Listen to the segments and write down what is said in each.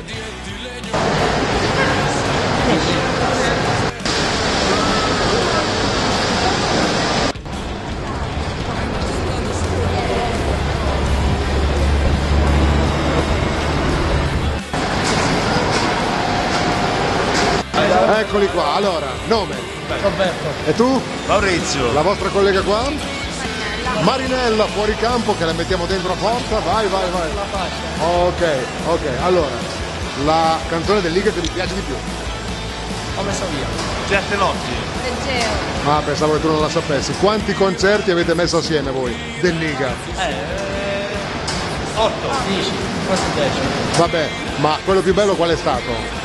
Eccoli qua, allora, nome? Roberto. E tu? Maurizio. La vostra collega qua? Marinella, fuori campo, che la mettiamo dentro a forza, vai. Ok, allora, la canzone del Liga che vi piace di più? Ho messo via. Certe notti. Leggero. Ah, pensavo che tu non la sapessi. Quanti concerti avete messo assieme voi del Liga? 8, 10, quasi 10. Vabbè, ma quello più bello qual è stato?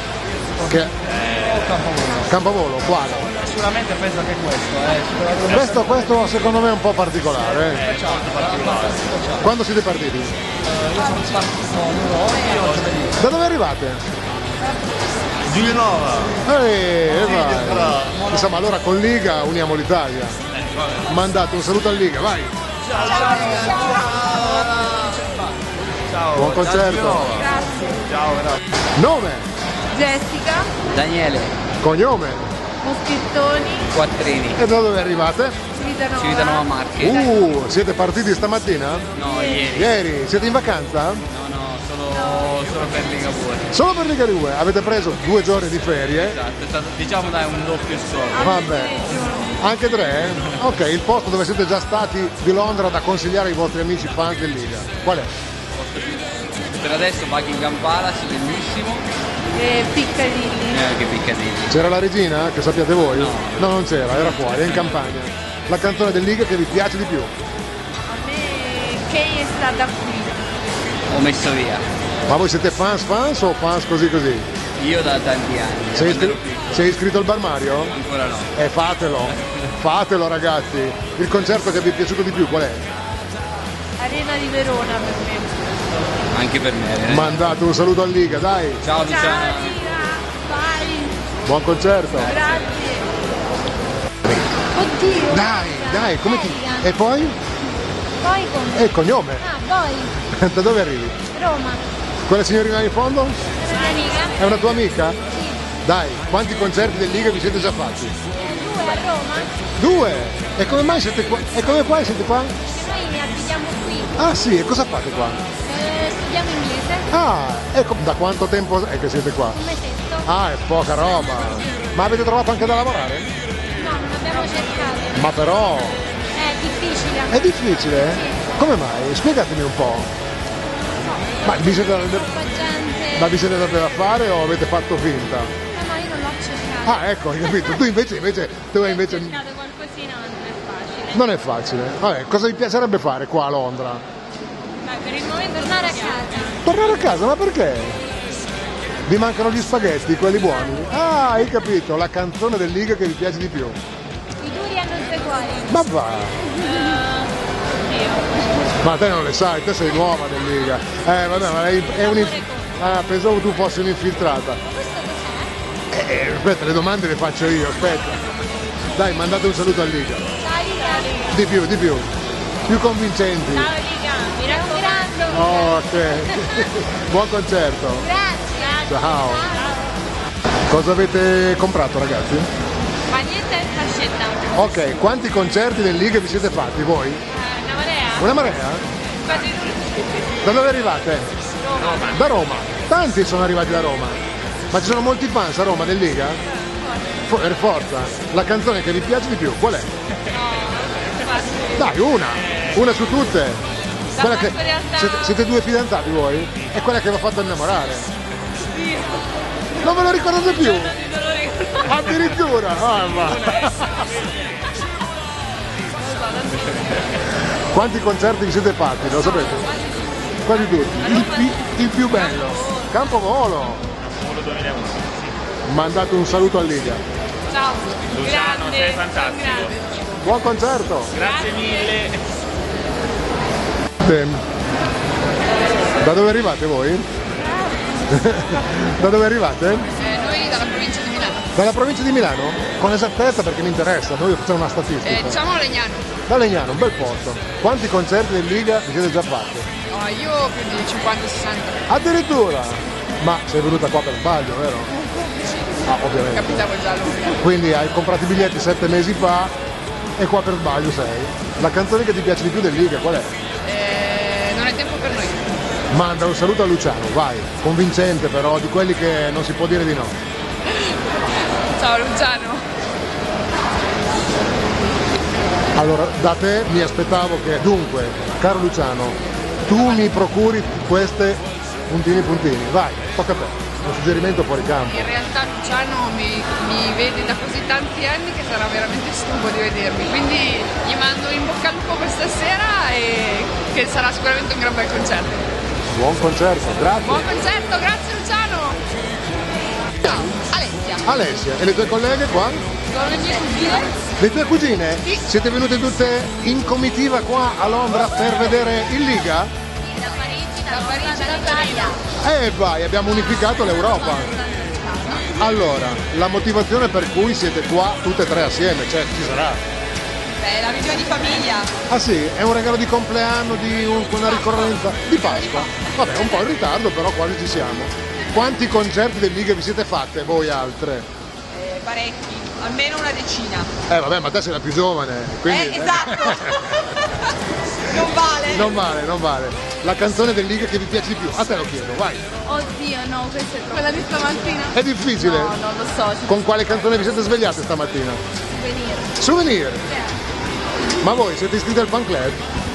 Campavolo, quale? Sicuramente penso che questo. Questo secondo me è un po' particolare. Quando siete partiti? Io sono partito oggi. Da dove arrivate? Giulianova. Vai. Insomma, allora con Liga uniamo l'Italia. Mandate un saluto a Liga, vai. Ciao. Buon concerto. Grazie. Ciao, grazie. Nome? Jessica, Daniele. Cognome? Moschettoni, Quattrini. E da dove arrivate? Civitanova. Marche. Siete partiti stamattina? No, ieri. Ieri? Siete in vacanza? No, solo per Ligabue. Solo per Liga 2? Avete preso 2 giorni di ferie? Esatto, è stato, diciamo dai, un doppio scopo. Vabbè. Anche 3? Ok, il posto dove siete già stati di Londra da consigliare ai vostri amici fan del Liga. Qual è? Per adesso Buckingham Palace, bellissimo. E Piccadilly. Che Piccadilly. C'era la regina, che sappiate voi? No. No, non c'era, era fuori, è in campagna. La canzone del Liga che vi piace di più? A me Kay è stata qui. Ho messo via. Ma voi siete fans o fans così? Io da tanti anni. Sei iscritto al Bar Mario? Ancora no. Fatelo ragazzi. Il concerto che vi è piaciuto di più qual è? Arena di Verona per me. Anche per me. Mandate un saluto al Liga, dai. Ciao Ciao Luciana. Liga, vai. Buon concerto. Grazie. Oddio. Dai, come ti... E poi? Poi come? E il cognome? Ah, poi. Da dove arrivi? Roma. Quella signorina in fondo? È una amica? È una tua amica? Sì. Dai, quanti concerti del Liga vi siete già fatti? 2 a Roma. 2? E come mai siete qua? E come mai siete qua? Perché noi ne abitiamo qui. Ah sì, e cosa fate qua? Studiamo inglese. Ah, ecco, da quanto tempo è che siete qua? Un mesetto. Ah, è poca roba. Ma avete trovato anche da lavorare? No, non abbiamo cercato. Ma però... È difficile. È difficile? Come mai? Spiegatemi un po'. Ma vi siete date da fare o avete fatto finta? No, io non l'ho cercato. Ah, ecco, hai capito. Tu invece Ho cercato qualcosina, ma non è facile. non è facile. Vabbè, cosa vi piacerebbe fare qua a Londra? Dai, per il momento tornare a casa. Tornare a casa, ma perché? Vi mancano gli spaghetti, quelli buoni? Ah, hai capito, la canzone del Liga che vi piace di più. I duri hanno 2 cuori. Ma va! Ma te non le sai, te sei nuova del Liga. Vabbè, ma è un... Ah, pensavo tu fossi un'infiltrata. Questo cos'è? Aspetta, le domande le faccio io, aspetta. Dai, mandate un saluto al Liga. Ciao Liga. Di più. Più convincenti. Ciao Liga, mi raccomando. Ok. Buon concerto. Grazie. Ciao. Cosa avete comprato, ragazzi? Ma niente, fascetta. Ok, quanti concerti del Liga vi siete fatti voi? Una marea. Una marea? Quasi tutti. Da dove arrivate? Roma. Da Roma. Tanti sono arrivati da Roma. Ma ci sono molti fans a Roma del Liga? Per forza. La canzone che vi piace di più, qual è? Dai, una su tutte. Quella che... siete 2 fidanzati voi? È quella che vi ha fatto innamorare. Non ve lo ricordate più? Addirittura? Ah, ma... Quanti concerti vi siete fatti? Lo sapete? Quasi tutti. Il più bello. Campovolo. Mandate un saluto a Liga. Ciao. Luciano, Grande. sei fantastico. Grande. Buon concerto. Grazie mille. Da dove arrivate voi? Da dove arrivate? Noi dalla provincia di Milano. Dalla provincia di Milano? Con esattezza perché mi interessa, noi facciamo una statistica. Diciamo Legnano. Da Legnano, un bel posto. Quanti concerti del Liga vi siete già fatti? Io più di 50-60. Addirittura! Ma sei venuta qua per sbaglio, vero? Ah, ovviamente. Capitavo già lui. Quindi hai comprato i biglietti 7 mesi fa e qua per sbaglio sei. La canzone che ti piace di più del Liga qual è? Non è tempo per noi. Manda un saluto a Luciano, vai. Convincente però, di quelli che non si può dire di no. Ciao Luciano. Allora, da te mi aspettavo che, dunque, caro Luciano, tu mi procuri queste puntini, vai, tocca a te. Un suggerimento fuori campo. In realtà Luciano mi vede da così tanti anni che sarà veramente stufo di vedermi, quindi gli mando in bocca al lupo questa sera e che sarà sicuramente un gran bel concerto. Buon concerto, grazie. Buon concerto, grazie Luciano! Ciao, Alessia. Alessia, e le tue colleghe qua? Sono le mie cugine. Le tue cugine? Sì. Siete venute tutte in comitiva qua a Londra per vedere il Liga? Da Parigi, dall'Italia. Vai, abbiamo unificato l'Europa. Allora, la motivazione per cui siete qua tutte e tre assieme, cioè ci sarà. Beh, la visione di famiglia. Ah sì, è un regalo di compleanno, di una ricorrenza di Pasqua. Vabbè, un po' in ritardo, però quasi ci siamo. Quanti concerti del Liga vi siete fatte, voi altre? Parecchi, almeno una decina. Vabbè, ma te sei la più giovane, quindi... Esatto. Non vale. Non vale. La canzone del Liga che vi piace di più, a te lo chiedo, vai. Oddio, no, questa è quella di stamattina. È difficile. No, non lo so. Con quale canzone vi siete svegliate stamattina? Venire. Souvenir. Ma voi siete iscritti al fan club?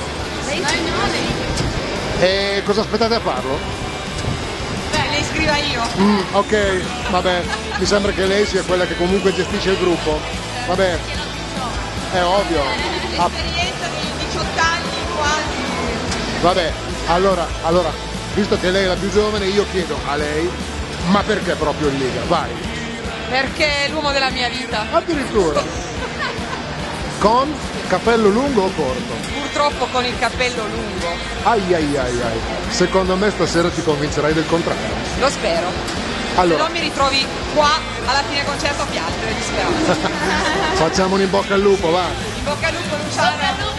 E cosa aspettate a farlo? Beh, le iscriva io. Ok, vabbè, mi sembra che lei sia quella che comunque gestisce il gruppo. Vabbè, è ovvio. Ah, L'esperienza di 18 anni quasi. vabbè, allora, visto che lei è la più giovane, io chiedo a lei, ma perché proprio il Liga? Vai. Perché è l'uomo della mia vita. Addirittura. Con cappello lungo o corto? Purtroppo con il cappello lungo. Ai ai ai ai. Secondo me stasera ti convincerai del contrario. Lo spero. Allora, Se no mi ritrovi qua alla fine concerto a piangere, disperato. facciamo un in bocca al lupo, va. In bocca al lupo Luciano.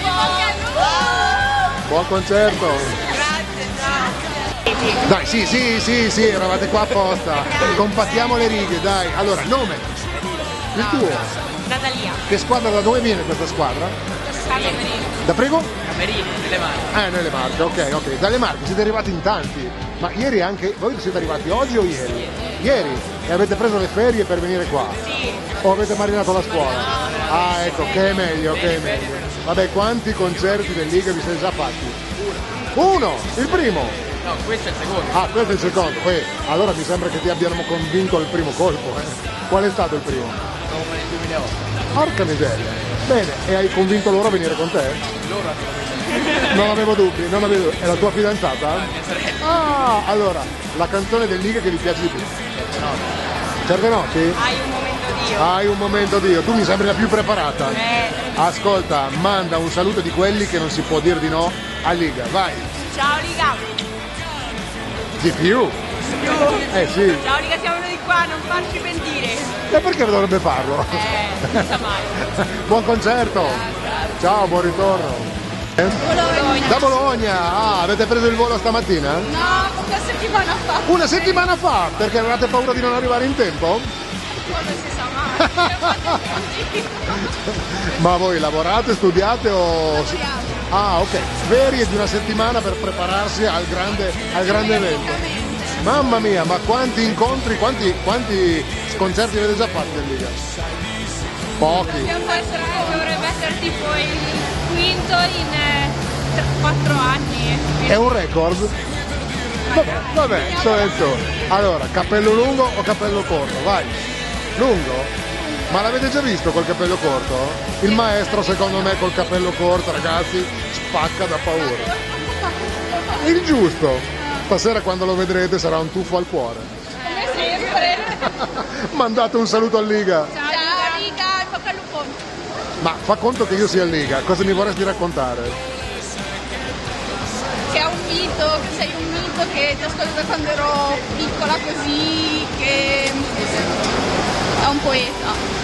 Buon concerto. Grazie, ciao. Dai, sì, eravate qua apposta. Compattiamo le righe, dai. Allora, nome. Il tuo. Natalia. Che squadra, da dove viene questa squadra? Da prego? Camerino, nelle mani. Nelle Marche, ok. Dalle Marche siete arrivati in tanti. Ma ieri anche, voi siete arrivati oggi o ieri? Ieri. E avete preso le ferie per venire qua? Sì. O avete marinato la scuola? Ah, ecco, che è meglio. Vabbè, quanti concerti del Liga vi siete già fatti? Uno! Il primo! No, questo è il secondo. Ah, questo è il secondo. Allora mi sembra che ti abbiano convinto al primo colpo. Qual è stato il primo? Roma nel 2008. Porca miseria. Bene, e hai convinto loro a venire con te? Loro hanno Non avevo dubbi. È la tua fidanzata? mia sorella. Ah, allora, la canzone del Liga che vi piace di più? Certe notti? Hai un momento Dio. Hai un momento Dio, tu mi sembri la più preparata. Ascolta, manda un saluto di quelli che non si può dire di no a Liga, vai. Ciao Liga. Di più? Sì. Ciao Liga, siamo venuti qua, non farci pentire. E perché dovrebbe farlo? Non sa mai. Buon concerto! Ciao, buon ritorno! Da Bologna! Avete preso il volo stamattina? No, una settimana fa. Una settimana fa! Perché avevate paura di non arrivare in tempo? Cosa si sa mai? Ma voi lavorate, studiate o... Lavoriamo. Ah, ok. Ferie di una settimana per prepararsi al grande evento. Mamma mia, ma quanti incontri, quanti concerti avete già fatti in Liga? Pochi. Dovrebbe essere tipo il quinto in 4 anni. È un record? Vabbè, so. Allora, cappello lungo o cappello corto? Vai. Lungo? Ma l'avete già visto col cappello corto? Il maestro secondo me col cappello corto, ragazzi, spacca da paura. Il giusto. Stasera quando lo vedrete sarà un tuffo al cuore. Come sempre. Mandate un saluto al Liga. Ciao Liga, in bocca al lupo. Ma fa conto che io sia al Liga, cosa mi vorresti raccontare? Che è un mito, che sei un mito, che ti ascolto da quando ero piccola così, che è un poeta.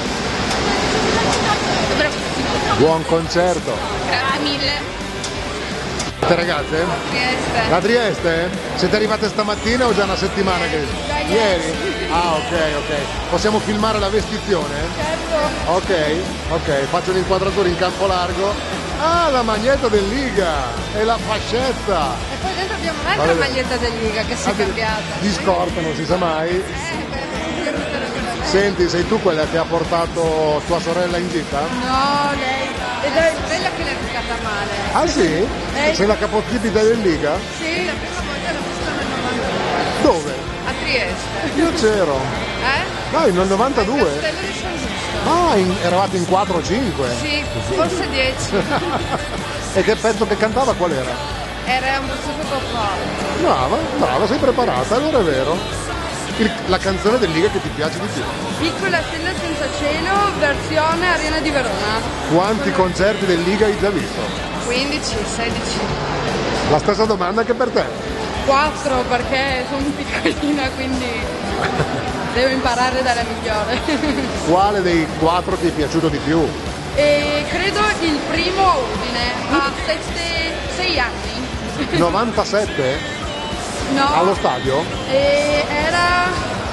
Buon concerto. Grazie mille. Te ragazze? Trieste. La Trieste? Siete arrivate stamattina o già una settimana che... Ieri? Ah, ok. Possiamo filmare la vestizione? Certo. Ok, faccio l'inquadratura in campo largo. Ah, la maglietta del Liga! E la fascetta! E poi dentro abbiamo un'altra Vabbè. maglietta del Liga che si è cambiata. Di scorta, non si sa mai. Senti, sei tu quella che ha portato tua sorella in gita? No, lei. Ed è quella che l'ha bucata male. Ah sì? Sei la capostipite del Liga? Sì, la prima volta l'ho vista nel 92. Dove? A Trieste. Io c'ero. Dai, nel 92. Castello di San Giusto. Eravate in 4 o 5? Sì, forse 10. E che pezzo che cantava qual era? Era un po' forte. Brava, sei preparata, allora è vero. La canzone del Liga che ti piace di più. Piccola stella senza cielo, versione Arena di Verona. Quanti concerti del Liga hai già visto? 15, 16. La stessa domanda che per te. 4 perché sono piccolina, quindi devo imparare dalla migliore. Quale dei 4 ti è piaciuto di più? E credo il primo a Udine, a 6 anni. 97? No, Allo stadio? e era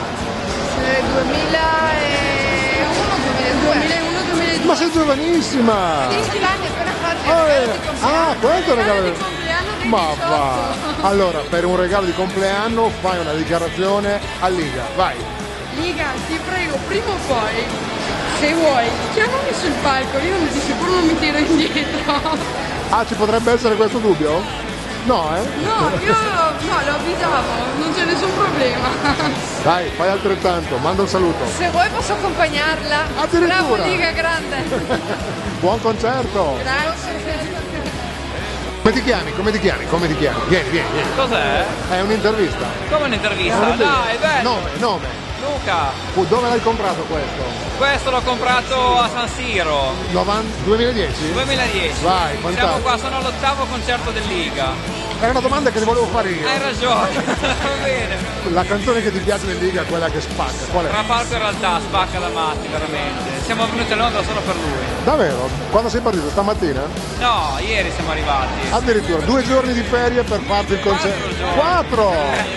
2001-2002. Ma sei giovanissima! 10 anni appena fatti il regalo di compleanno. questo è il regalo di compleanno del Ma 18. va! Allora, per un regalo di compleanno fai una dichiarazione a Liga, vai! Liga, ti prego, prima o poi, se vuoi, chiamami sul palco, io di sicuro non mi tiro indietro. Ah, ci potrebbe essere questo dubbio? No, eh? No, io no, lo avvisavo, non c'è nessun problema. Dai, fai altrettanto, manda un saluto. Se vuoi posso accompagnarla. Addirittura. Bravo Liga, grande. Buon concerto! Grazie. Come ti chiami? Vieni. Cos'è? È un'intervista. Come un'intervista? Dai, bello. Nome. Luca, Dove l'hai comprato questo? questo l'ho comprato a San Siro, 2010? 2010. Vai, Siamo fantastico. qua, sono all'8° concerto del Liga. Era una domanda che ti volevo fare io. Hai ragione, va bene. La canzone che ti piace del Liga è quella che spacca, qual è? Rapalco in realtà spacca da matti, veramente. Siamo venuti a Londra solo per lui. Davvero? Quando sei partito? Stamattina? No, ieri siamo arrivati. Addirittura 2 giorni di ferie per farti il concerto. 4!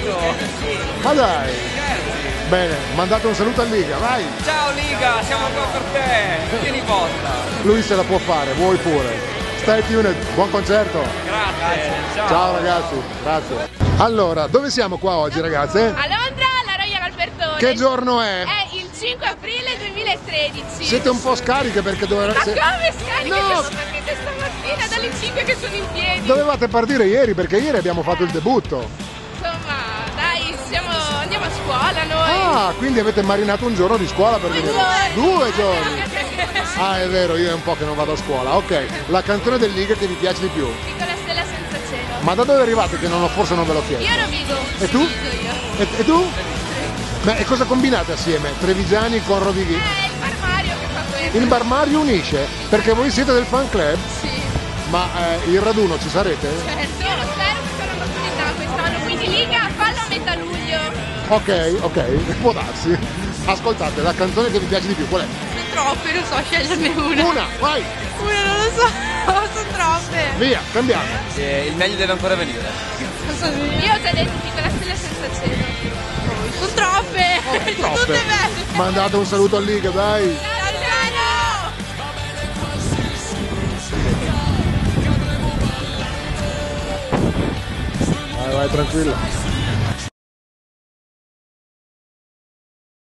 Ma dai! Bene, mandate un saluto a Liga, vai! Ciao Liga, siamo qua per te. Tieni botta. Lui se la può fare, vuoi pure. Stay tuned, buon concerto! Grazie. Ciao ragazzi, grazie. Allora, dove siamo qua oggi ragazze? A Londra, alla Royal Albertone. Che giorno è? È il 5 aprile 2013. Siete un po' scariche perché Ma dovevate... come scariche? No! Siamo partite stamattina dalle 5 che sono in piedi. Dovevate partire ieri perché ieri abbiamo fatto il debutto. Insomma, dai, andiamo a scuola noi. Ah, quindi avete marinato un giorno di scuola per venire. 2 giorni! Ah, è vero, io è un po' che non vado a scuola. Ok, la canzone del Liga che vi piace di più. Piccola stella senza cielo. Ma da dove arrivate che forse non ve l'ho chiesto? Io Rovigo. E tu? Io. E tu? Ma e cosa combinate assieme? Trevigiani con Rovighi? È il Bar Mario che fa questo. Il Bar Mario unisce? Perché voi siete del fan club? Sì. Ma il raduno ci sarete? Certo. Io lo spero che sarà un'opportunità quest'anno. Quindi Liga, fallo a metà luglio. Ok, può darsi. Ascoltate, la canzone che vi piace di più, qual è? Sono troppe, non so sceglierne una. Una, vai! Una non lo so. Sono troppe. Via, cambiamo. Il meglio deve ancora venire. Io ho già detto piccola stella senza cielo. Sono troppe. Sono tutte belle. Mandate un saluto a Liga, dai. Vai, tranquilla.